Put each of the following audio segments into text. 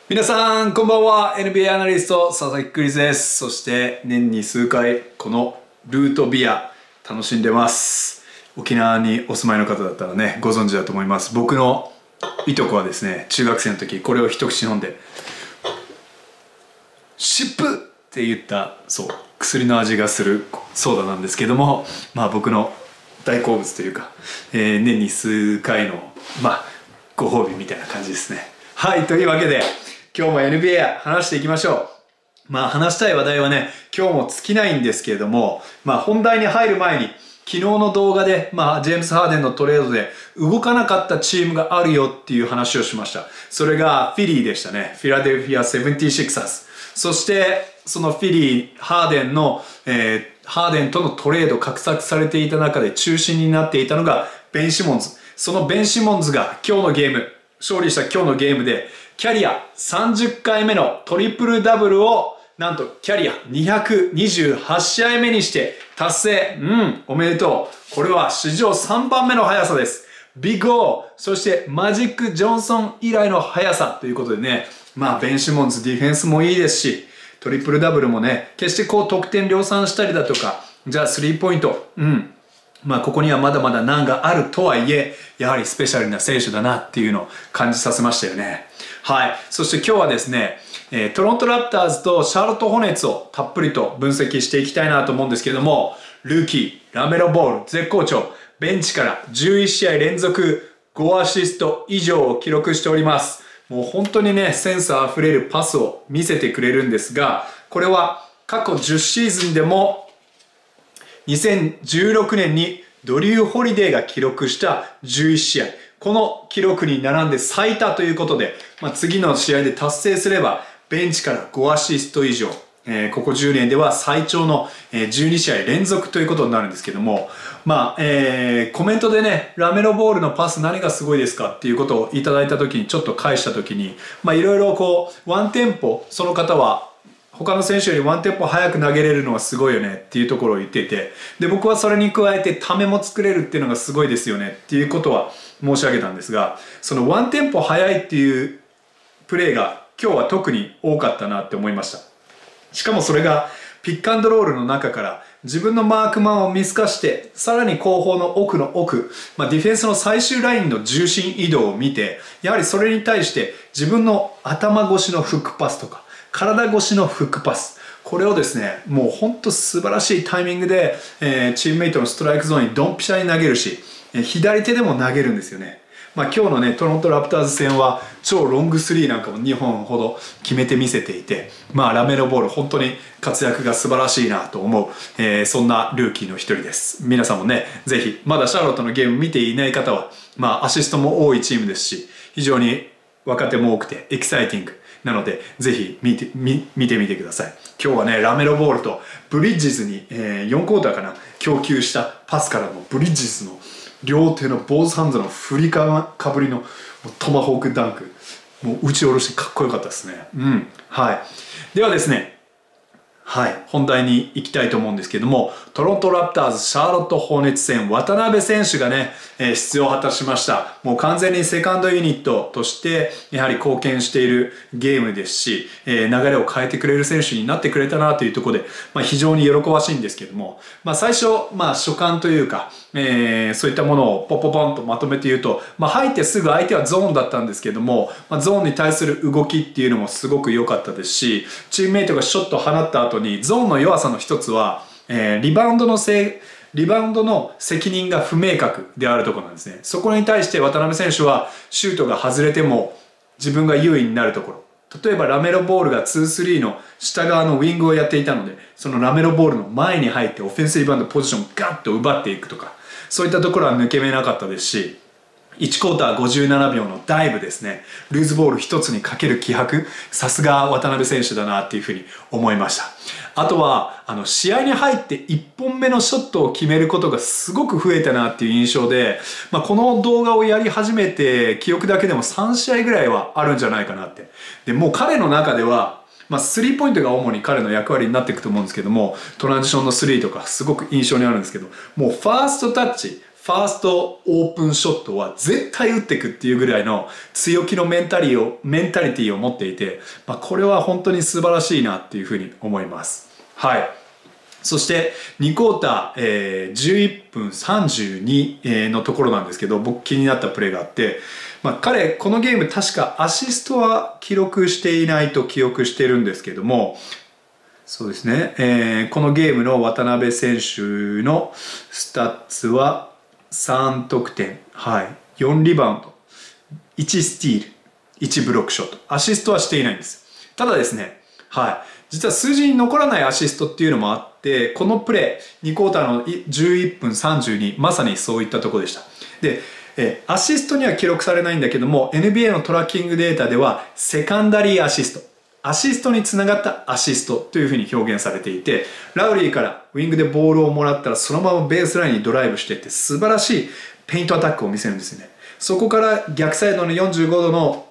皆さんこんばんは。 NBA アナリスト佐々木クリスです。そして年に数回このルートビア楽しんでます。沖縄にお住まいの方だったらねご存知だと思います。僕のいとこはですね、中学生の時これを一口飲んでシップって言った薬の味がするソーダなんですけども、僕の大好物というか、年に数回のご褒美みたいな感じですね。はい、というわけで今日も NBA 話していきましょう。話したい話題はね今日も尽きないんですけれども、本題に入る前に昨日の動画で、ジェームス・ハーデンのトレードで動かなかったチームがあるよっていう話をしました。それがフィリーでしたね。フィラデルフィア・76ers。そしてそのフィリー、ハーデンの、ハーデンとのトレード画策されていた中で中心になっていたのがベン・シモンズ。そのベン・シモンズが今日のゲーム、勝利した今日のゲームでキャリア30回目のトリプルダブルをなんとキャリア228試合目にして達成。おめでとう。これは史上3番目の速さです。ビッグオー、そしてマジック・ジョンソン以来の速さということでね、ベン・シモンズディフェンスもいいですし、トリプルダブルもね、決して得点量産したりだとか、じゃあスリーポイント、ここにはまだまだ難があるとはいえ、やはりスペシャルな選手だなっていうのを感じさせましたよね。はい。そして今日はですね、トロントラプターズとシャーロット・ホネッツをたっぷりと分析していきたいなと思うんですけども、ルーキー、ラメロボール、絶好調、ベンチから11試合連続5アシスト以上を記録しております。もう本当にね、センスあふれるパスを見せてくれるんですが、これは過去10シーズンでも2016年にドリュー・ホリデーが記録した11試合。この記録に並んで最多ということで、次の試合で達成すれば、ベンチから5アシスト以上、ここ10年では最長の12試合連続ということになるんですけども、コメントでね、ラメロボールのパス何がすごいですかっていうことをいただいた時に、ちょっと返した時に、いろいろワンテンポ、その方は、他の選手よりワンテンポ早く投げれるのはすごいよねっていうところを言っていて、で僕はそれに加えてためも作れるっていうのがすごいですよねっていうことは申し上げたんですが、そのワンテンポ早いっていうプレーが今日は特に多かったなって思いました。しかもそれがピックアンドロールの中から自分のマークマンを見透かしてさらに後方の奥の奥、ディフェンスの最終ラインの重心移動を見て、やはりそれに対して自分の頭越しのフックパスとか体越しのフックパス、これをですね、もうほんと素晴らしいタイミングで、チームメイトのストライクゾーンにドンピシャに投げるし、左手でも投げるんですよね。今日のね、トロントラプターズ戦は超ロングスリーなんかも2本ほど決めてみせていて、ラメロボール本当に活躍が素晴らしいなと思う、そんなルーキーの一人です。皆さんもね、ぜひまだシャーロットのゲーム見ていない方は、アシストも多いチームですし、非常に若手も多くてエキサイティングなので、ぜひ見てみてください。今日はね、ラメロボールとブリッジズに、4クォーターかな、供給したパスからのブリッジズの両手の坊主ハンズの振りかぶりのトマホークダンク、もう打ち下ろしてかっこよかったですね。はい。ではですね、本題に行きたいと思うんですけども、トロントラプターズ、シャーロット・ホーネッツ戦、渡邊選手がね、出場を果たしました。もう完全にセカンドユニットとして、やはり貢献しているゲームですし、流れを変えてくれる選手になってくれたなというところで、非常に喜ばしいんですけども、最初、所感というか、そういったものをポンとまとめて言うと、入ってすぐ相手はゾーンだったんですけども、ゾーンに対する動きっていうのもすごく良かったですし、チームメイトがショットを放った後にゾーンの弱さの一つは、リバウンドの責任が不明確であるところなんですね。そこに対して渡邊選手はシュートが外れても自分が優位になるところ。例えばラメロボールが 2-3 の下側のウィングをやっていたので、そのラメロボールの前に入ってオフェンスリバウンドポジションをガッと奪っていくとか、そういったところは抜け目なかったですし、1クォーター57秒のダイブですね。ルーズボール一つにかける気迫、さすが渡邊選手だなっていうふうに思いました。あとは試合に入って1本目のショットを決めることがすごく増えたなっていう印象で、この動画をやり始めて記憶だけでも3試合ぐらいはあるんじゃないかなって。でもう彼の中ではスリーポイントが主に彼の役割になっていくと思うんですけども、トランジションのスリーとかすごく印象にあるんですけど、もうファーストタッチ、 ファーストオープンショットは絶対打っていくっていうぐらいの強気のメンタリティーを持っていて、これは本当に素晴らしいなっていうふうに思います。はい。そして2クォーター、11分32のところなんですけど、僕気になったプレーがあって、彼このゲーム確かアシストは記録していないと記憶してるんですけども、そうですね、このゲームの渡邊選手のスタッツは3得点、はい、4リバウンド、1スティール、1ブロックショット、アシストはしていないんです。ただですね、はい、実は数字に残らないアシストっていうのもあって、このプレー2クォーターの11分32、まさにそういったところでした。で、アシストには記録されないんだけども NBA のトラッキングデータではセカンダリーアシスト、アシストにつながったアシストというふうに表現されていて、ラウリーからウィングでボールをもらったらそのままベースラインにドライブしていって素晴らしいペイントアタックを見せるんですよね。そこから逆サイドの45度の、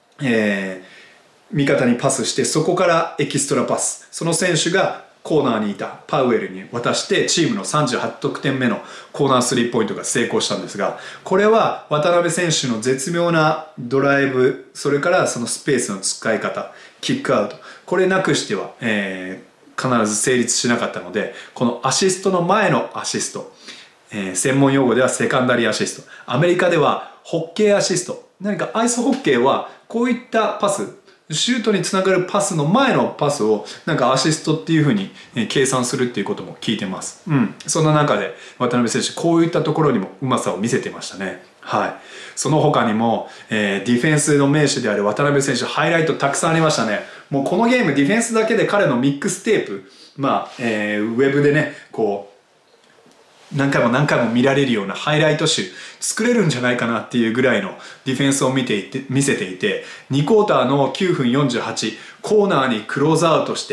味方にパスして、そこからエキストラパス、その選手がコーナーにいたパウエルに渡してチームの38得点目のコーナースリーポイントが成功したんですが、これは渡邊選手の絶妙なドライブ、それからそのスペースの使い方、キックアウト、これなくしては、必ず成立しなかったので、このアシストの前のアシスト、専門用語ではセカンダリーアシスト、アメリカではホッケーアシスト、何かアイスホッケーはこういったパス、シュートにつながるパスの前のパスをなんかアシストっていう風に計算するっていうことも聞いてます。そんな中で渡邊選手こういったところにもうまさを見せてましたね。はい。その他にも、ディフェンスの名手である渡邊選手ハイライトたくさんありましたね。もうこのゲームディフェンスだけで彼のミックステープ、ウェブでねこう何回も何回も見られるようなハイライト集作れるんじゃないかなっていうぐらいのディフェンスを見せていて、2クォーターの9分48、コーナーにクローズアウトして、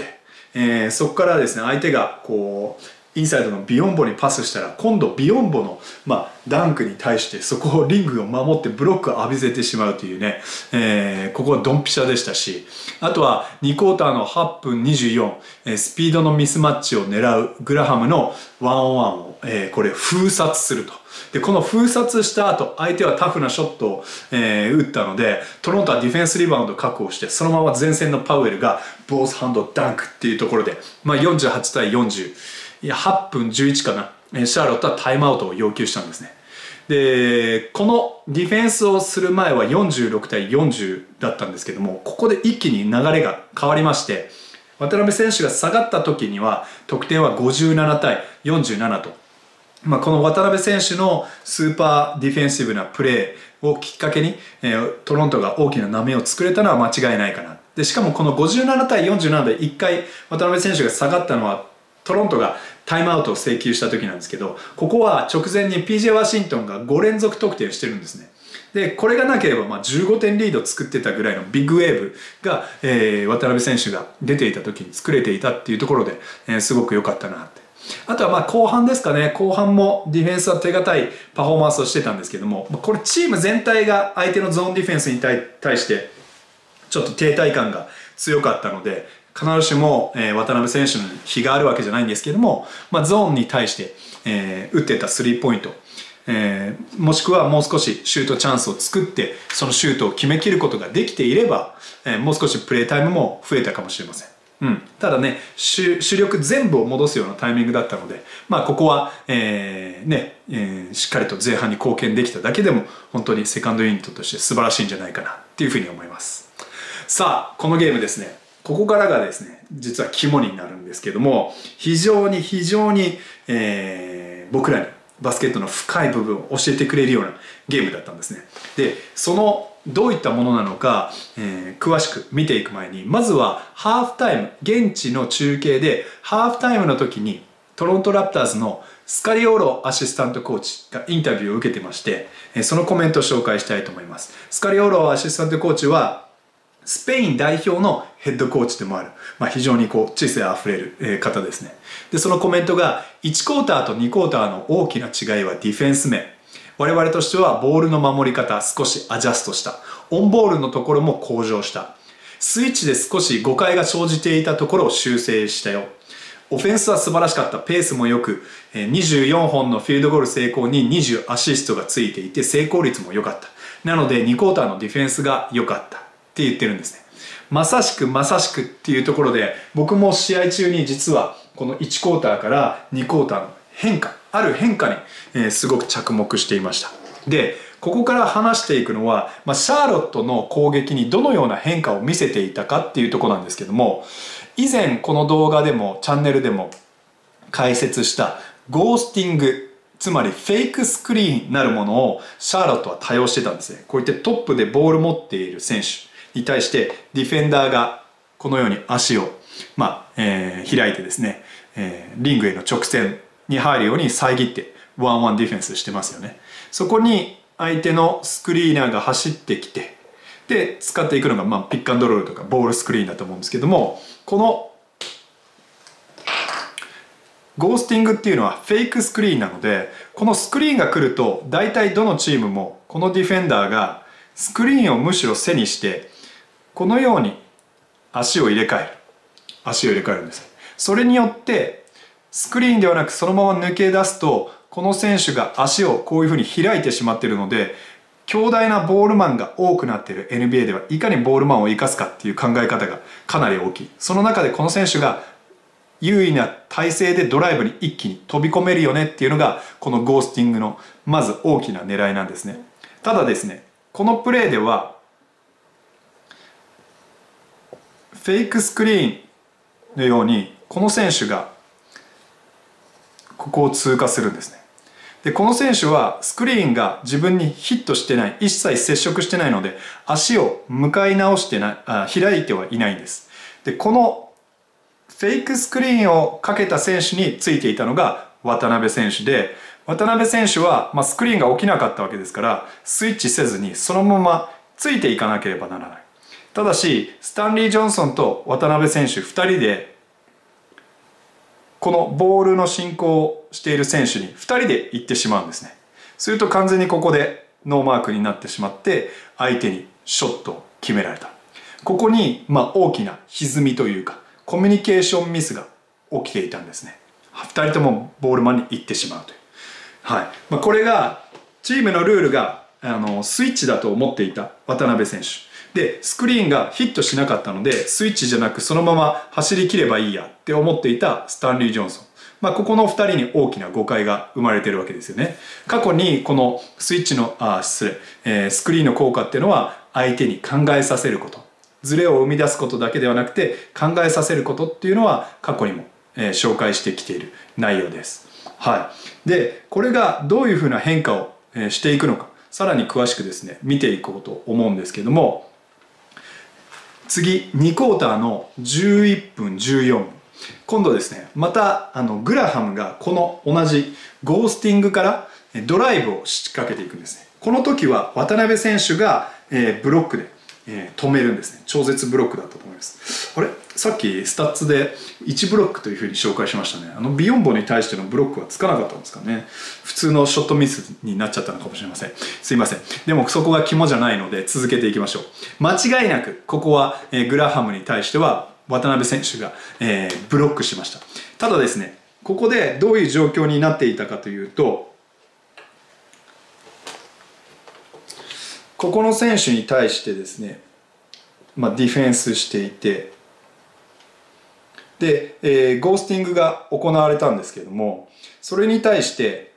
そこからですね相手がこうインサイドのビヨンボにパスしたら、今度ビヨンボの、ダンクに対してそこをリングを守ってブロックを浴びせてしまうというね、ここはドンピシャでしたし、あとは2クォーターの8分24、スピードのミスマッチを狙うグラハムのワンオンワンを、これ封殺すると。でこの封殺した後、相手はタフなショットを、打ったので、トロントはディフェンスリバウンドを確保して、そのまま前線のパウエルがボースハンドダンクっていうところで、48対40、いや8分11かな、シャーロットはタイムアウトを要求したんですね。でこのディフェンスをする前は46対40だったんですけども、ここで一気に流れが変わりまして、渡邊選手が下がった時には得点は57対47と、この渡邊選手のスーパーディフェンシブなプレーをきっかけに、トロントが大きな波を作れたのは間違いないかな。でしかもこの57対47で1回渡邊選手が下がったのはトロントがタイムアウトを請求した時なんですけど、ここは直前に PJ ワシントンが5連続得点してるんですね。でこれがなければ15点リードを作ってたぐらいのビッグウェーブが、渡邊選手が出ていた時に作れていたっていうところで、すごく良かったなって。あとは後半ですかね。後半もディフェンスは手堅いパフォーマンスをしてたんですけども、これチーム全体が相手のゾーンディフェンスに対してちょっと停滞感が強かったので、必ずしも、渡邊選手の非があるわけじゃないんですけども、ゾーンに対して、打ってたスリーポイント、もしくはもう少しシュートチャンスを作ってそのシュートを決めきることができていれば、もう少しプレータイムも増えたかもしれません。ただね、主力全部を戻すようなタイミングだったので、ここは、しっかりと前半に貢献できただけでも本当にセカンドユニットとして素晴らしいんじゃないかなっていうふうに思います。さあこのゲームですね、ここからがですね実は肝になるんですけども、非常に、僕らにバスケットの深い部分を教えてくれるようなゲームだったんですね。でそのどういったものなのか、詳しく見ていく前に、まずはハーフタイム、現地の中継でハーフタイムの時にトロントラプターズのスカリオーロアシスタントコーチがインタビューを受けてまして、そのコメントを紹介したいと思います。スカリオーロアシスタントコーチはスペイン代表のヘッドコーチでもある、非常に知性あふれる方ですね。でそのコメントが、1クォーターと2クォーターの大きな違いはディフェンス面、我々としてはボールの守り方少しアジャストした、オンボールのところも向上した、スイッチで少し誤解が生じていたところを修正したよ、 オフェンスは素晴らしかった。ペースも良く、24本のフィールドゴール成功に20アシストがついていて、成功率も良かった。なので2クォーターのディフェンスが良かったって言ってるんですね。まさしくっていうところで、僕も試合中に実はこの1クォーターから2クォーターのある変化に、すごく着目していました。で、ここから話していくのは、シャーロットの攻撃にどのような変化を見せていたかっていうところなんですけども、以前この動画でもチャンネルでも解説したゴースティング、つまりフェイクスクリーンなるものをシャーロットは多用してたんですね。こうやってトップでボール持っている選手に対してディフェンダーがこのように足を、開いてですね、リングへの直線に入るように遮ってワンワンディフェンスしてますよね。そこに相手のスクリーナーが走ってきて、で使っていくのがピックアンドロールとかボールスクリーンだと思うんですけども、このゴースティングっていうのはフェイクスクリーンなので、このスクリーンが来ると大体どのチームもこのディフェンダーがスクリーンをむしろ背にしてこのように足を入れ替えるんです。それによってスクリーンではなくそのまま抜け出すと、この選手が足をこういうふうに開いてしまっているので、強大なボールマンが多くなっている NBA ではいかにボールマンを生かすかっていう考え方がかなり大きい。その中でこの選手が優位な体勢でドライブに一気に飛び込めるよねっていうのがこのゴースティングのまず大きな狙いなんですね。ただですね、このプレーではフェイクスクリーンのようにこの選手がここを通過するんですね。でこの選手はスクリーンが自分にヒットしてない、一切接触してないので足を向かい直して開いてはいないんです。でこのフェイクスクリーンをかけた選手についていたのが渡辺選手で、渡辺選手は、スクリーンが起きなかったわけですからスイッチせずにそのままついていかなければならない。ただしスタンリー・ジョンソンと渡辺選手2人でこのボールの進行をしている選手に2人で行ってしまうんですね。すると完全にここでノーマークになってしまって相手にショットを決められた。ここに大きな歪みというかコミュニケーションミスが起きていたんですね。2人ともボールマンに行ってしまうという、これがチームのルールがスイッチだと思っていた渡辺選手で、スクリーンがヒットしなかったのでスイッチじゃなくそのまま走り切ればいいやって思っていたスタンリー・ジョンソン、ここの2人に大きな誤解が生まれてるわけですよね。過去にこのスイッチのスクリーンの効果っていうのは相手に考えさせること、ズレを生み出すことだけではなくて考えさせることっていうのは過去にも、紹介してきている内容です。でこれがどういうふうな変化を、していくのか、さらに詳しくですね見ていこうと思うんですけども、次2クォーターの11分14分、今度ですねまたグラハムがこの同じゴースティングからドライブを仕掛けていくんですね。この時は渡辺選手がブロックで止めるんですね。超絶ブロックだったと思います。あれさっきスタッツで1ブロックというふうに紹介しましたね。ビヨンボに対してのブロックはつかなかったんですかね。普通のショットミスになっちゃったのかもしれません。すいません。でもそこが肝じゃないので続けていきましょう。間違いなくここはグラハムに対しては渡辺選手がブロックしました。ただですね、ここでどういう状況になっていたかというと、ここの選手に対してですね、ディフェンスしていて、で、ゴースティングが行われたんですけども、それに対して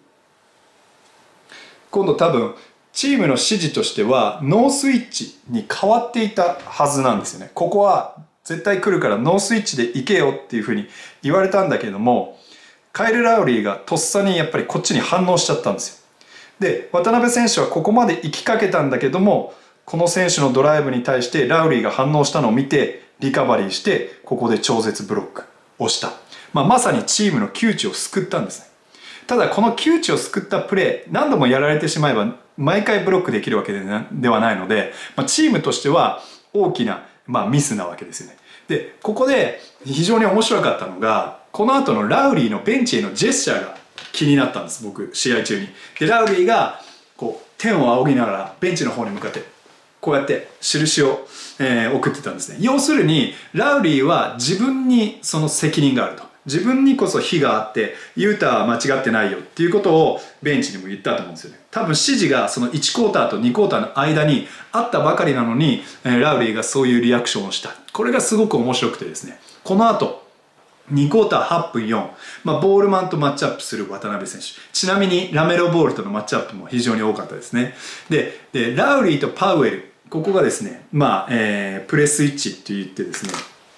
今度多分チームの指示としてはノースイッチに変わっていたはずなんですよね。ここは絶対来るからノースイッチで行けよっていうふうに言われたんだけども、カイル・ラウリーがとっさにやっぱりこっちに反応しちゃったんですよ。で渡辺選手はここまで行きかけたんだけども、この選手のドライブに対してラウリーが反応したのを見てリカバリーしてここで超絶ブロックをした、まさにチームの窮地を救ったんですね。ただこの窮地を救ったプレー、何度もやられてしまえば毎回ブロックできるわけではないので、チームとしては大きな、ミスなわけですよね。でここで非常に面白かったのが、この後のラウリーのベンチへのジェスチャーが気になったんです、僕試合中に。でラウリーがこう天を仰ぎながらベンチの方に向かってこうやって印を、送ってたんですね。要するにラウリーは自分にその責任があると。 自分にこそ非があってユータは間違ってないよっていうことをベンチにも言ったと思うんですよね。多分指示がその1クォーターと2クォーターの間にあったばかりなのにラウリーがそういうリアクションをした。これがすごく面白くてですね、この後2クォーター8分4、ボールマンとマッチアップする渡邊選手。ちなみにラメロボールとのマッチアップも非常に多かったですね。でラウリーとパウエル、ここがですね、プレスイッチって言ってですね、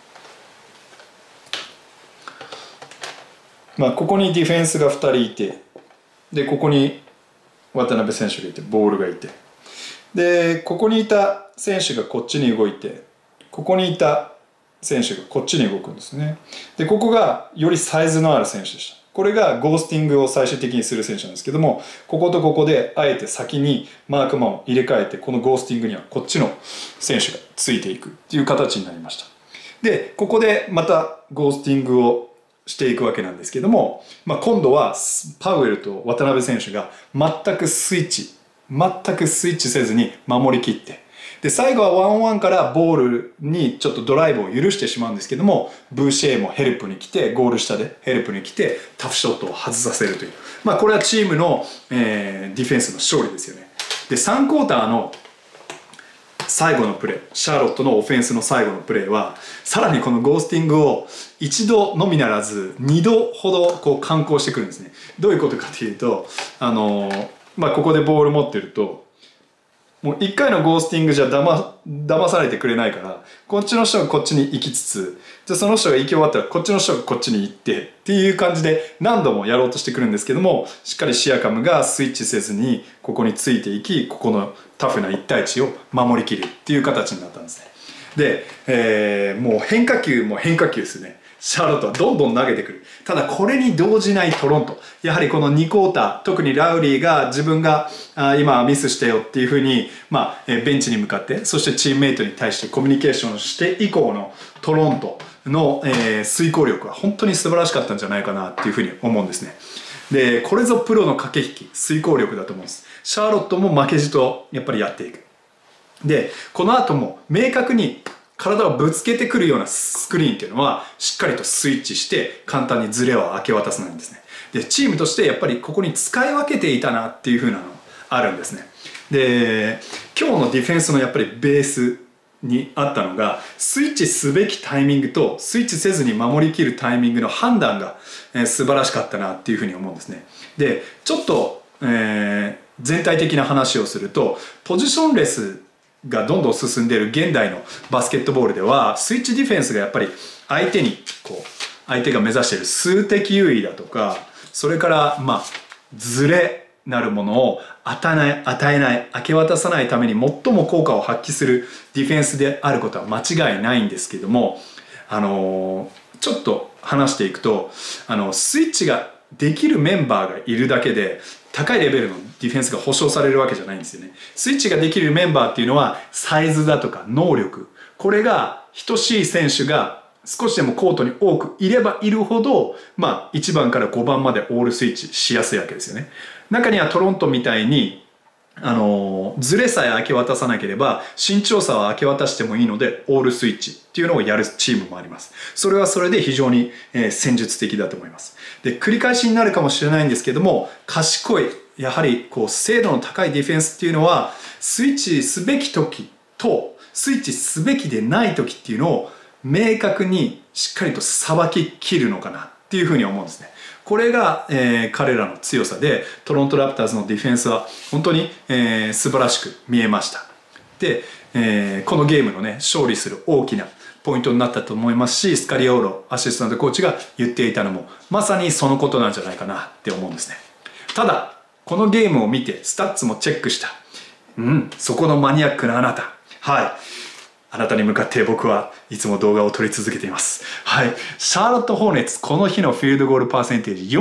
ここにディフェンスが2人いて、でここに渡邊選手がいて、ボールがいて、でここにいた選手がこっちに動いて、ここにいた選手がこっちに動くんですね。でここがよりサイズのある選手でした。これがゴースティングを最終的にする選手なんですけども、こことここであえて先にマークマンを入れ替えて、このゴースティングにはこっちの選手がついていくっていう形になりました。でここでまたゴースティングをしていくわけなんですけども、今度はパウエルと渡邊選手が全くスイッチせずに守りきって、で最後はワンオンワンからボールにちょっとドライブを許してしまうんですけども、ブーシェーもヘルプに来て、ゴール下でヘルプに来てタフショットを外させるという、これはチームの、ディフェンスの勝利ですよね。で3クォーターの最後のプレー、シャーロットのオフェンスの最後のプレーはさらにこのゴースティングを一度のみならず2度ほどこう敢行してくるんですね。どういうことかというと、ここでボール持ってるともう1回のゴースティングじゃ騙されてくれないから、こっちの人がこっちに行きつつ、じゃあその人が行き終わったらこっちの人がこっちに行ってっていう感じで何度もやろうとしてくるんですけども、しっかりシアカムがスイッチせずにここについていき、ここのタフな1対1を守りきるっていう形になったんですね。で、もう変化球も変化球ですね。シャーロットはどんどん投げてくる。ただこれに動じないトロント。やはりこの2クォーター、特にラウリーが自分が今ミスしてよっていうふうに、ベンチに向かって、そしてチームメイトに対してコミュニケーションして以降のトロントの、遂行力は本当に素晴らしかったんじゃないかなっていうふうに思うんですね。で、これぞプロの駆け引き、遂行力だと思うんです。シャーロットも負けじとやっぱりやっていく。で、この後も明確に体をぶつけてくるようなスクリーンっていうのはしっかりとスイッチして簡単にズレを明け渡さないんですね。でチームとしてやっぱりここに使い分けていたなっていう風なのあるんですね。で今日のディフェンスのやっぱりベースにあったのが、スイッチすべきタイミングとスイッチせずに守りきるタイミングの判断が、素晴らしかったなっていう風に思うんですね。でちょっと、全体的な話をすると、ポジションレスがどんどん進んでいる現代のバスケットボールでは、スイッチディフェンスがやっぱり相手に相手が目指している数的優位だとか、それからズレなるものを与えない、明け渡さないために最も効果を発揮するディフェンスであることは間違いないんですけども、ちょっと話していくと、スイッチができるメンバーがいるだけで高いレベルのディフェンスが保証されるわけじゃないんですよね。スイッチができるメンバーっていうのはサイズだとか能力、これが等しい選手が少しでもコートに多くいればいるほど、1番から5番までオールスイッチしやすいわけですよね。中にはトロントみたいにズレさえ明け渡さなければ身長差は明け渡してもいいのでオールスイッチっていうのをやるチームもあります。それはそれで非常に戦術的だと思います。で繰り返しになるかもしれないんですけども、賢いやはり精度の高いディフェンスっていうのはスイッチすべき時とスイッチすべきでない時っていうのを明確にしっかりとさばききるのかなっていうふうに思うんですね。これが、彼らの強さで、トロントラプターズのディフェンスは本当に、素晴らしく見えました。で、このゲームのね勝利する大きなポイントになったと思いますし、スカリオーロアシスタントコーチが言っていたのもまさにそのことなんじゃないかなって思うんですね。ただこのゲームを見てスタッツもチェックした、そこのマニアックなあなた、あなたに向かって僕はいつも動画を撮り続けています。シャーロット・ホーネッツ、この日のフィールドゴールパーセンテージ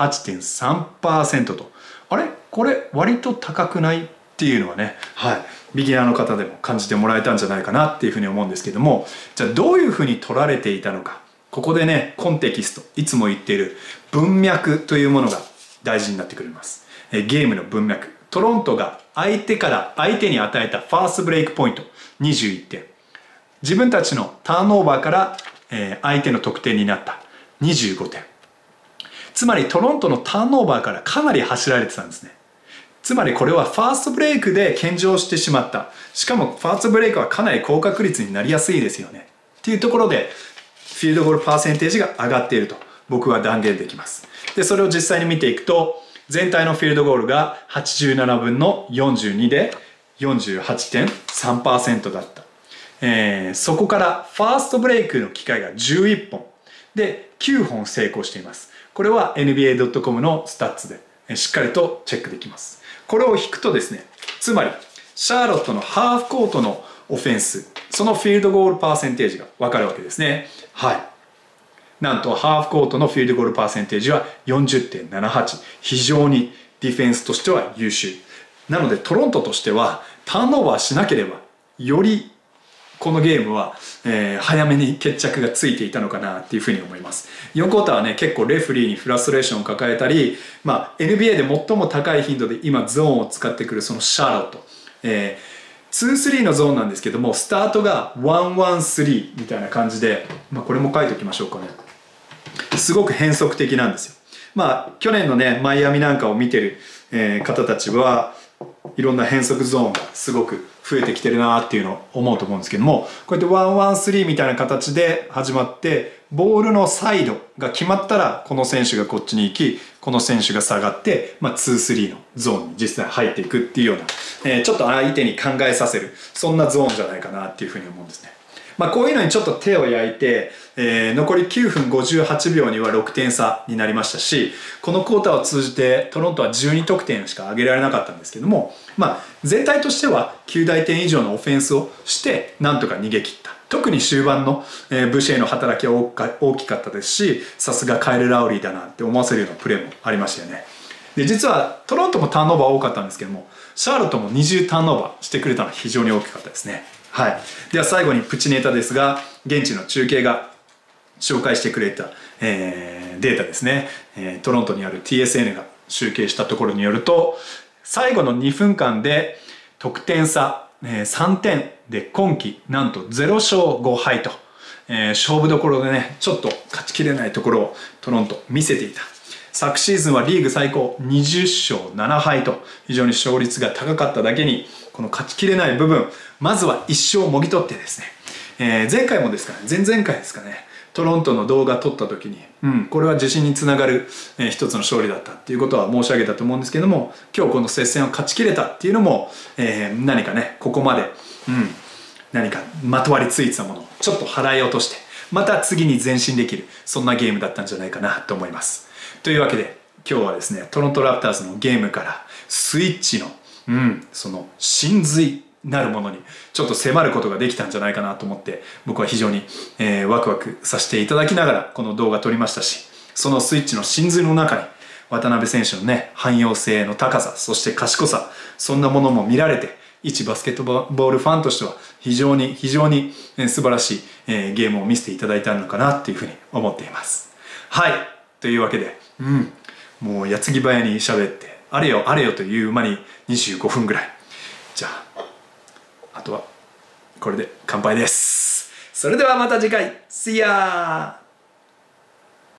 48.3% と、あれこれ割と高くないっていうのはね、ビギナーの方でも感じてもらえたんじゃないかなっていうふうに思うんですけども、じゃあどういうふうに取られていたのか、ここでねコンテキスト、いつも言っている文脈というものが大事になってくるんです。ゲームの文脈、トロントが相手に与えたファーストブレイクポイント21点、自分たちのターンオーバーから、相手の得点になった 25点。つまりトロントのターンオーバーからかなり走られてたんですね。つまりこれはファーストブレイクで献上してしまった。しかもファーストブレイクはかなり高確率になりやすいですよね。っていうところでフィールドゴールパーセンテージが上がっていると僕は断言できます。で、それを実際に見ていくと、全体のフィールドゴールが87分の42で 48.3% だった。そこからファーストブレイクの機会が11本で9本成功しています。これは NBA.com のスタッツでしっかりとチェックできます。これを引くとですね、つまりシャーロットのハーフコートのオフェンス、そのフィールドゴールパーセンテージが分かるわけですね。はい。なんとハーフコートのフィールドゴールパーセンテージは 40.78。非常にディフェンスとしては優秀。なのでトロントとしてはターンオーバーしなければよりこのゲームは、早めに決着がついていたのかなっていうふうに思います。4クォーターはね、結構レフェリーにフラストレーションを抱えたり、NBA で最も高い頻度で今ゾーンを使ってくるそのシャーロット、2-3のゾーンなんですけども、スタートが1-1-3みたいな感じで、これも書いておきましょうかね。すごく変則的なんですよ。去年のね、マイアミなんかを見てる、方たちはいろんな変則ゾーンがすごく増えてきてるなっていうのを思うと思うんですけども、こうやって1-1-3みたいな形で始まって、ボールのサイドが決まったらこの選手がこっちに行き、この選手が下がって、2-3のゾーンに実際入っていくっていうような、ちょっと相手に考えさせる、そんなゾーンじゃないかなっていうふうに思うんですね。こういうのにちょっと手を焼いて、残り9分58秒には6点差になりましたし、このクォーターを通じてトロントは12得点しか上げられなかったんですけども、全体としては9大点以上のオフェンスをしてなんとか逃げ切った。特に終盤のブシェの働きは大きかったですし、さすがカイル・ラウリーだなって思わせるようなプレーもありましたよね。で、実はトロントもターンオーバー多かったんですけども、シャーロットも20ターンオーバーしてくれたのは非常に大きかったですね。はい。では最後にプチネタですが、現地の中継が紹介してくれた、データですね。トロントにある TSN が集計したところによると、最後の2分間で得点差、3点で今季なんと0勝5敗と、勝負どころでね、ちょっと勝ちきれないところをトロント見せていた。昨シーズンはリーグ最高20勝7敗と非常に勝率が高かっただけに、この勝ちきれない部分、まずは1勝もぎ取ってですね、前回もですかね、前々回ですかね、トロントの動画撮った時に、これは自信につながる、一つの勝利だったっていうことは申し上げたと思うんですけども、今日この接戦を勝ちきれたっていうのも、何かね、ここまで、何かまとわりついてたものをちょっと払い落として、また次に前進できる、そんなゲームだったんじゃないかなと思います。というわけで今日はですね、トロントラプターズのゲームからスイッチの、その真髄なるものにちょっと迫ることができたんじゃないかなと思って、僕は非常に、ワクワクさせていただきながらこの動画撮りましたし、そのスイッチの真髄の中に渡辺選手のね、汎用性の高さ、そして賢さ、そんなものも見られて、一バスケットボールファンとしては非常に素晴らしい、ゲームを見せていただいたのかなっていうふうに思っています。はい、というわけで、もう矢継ぎ早に喋ってあれよあれよという間に25分ぐらい。じゃあとはこれで乾杯です。それではまた次回。See ya!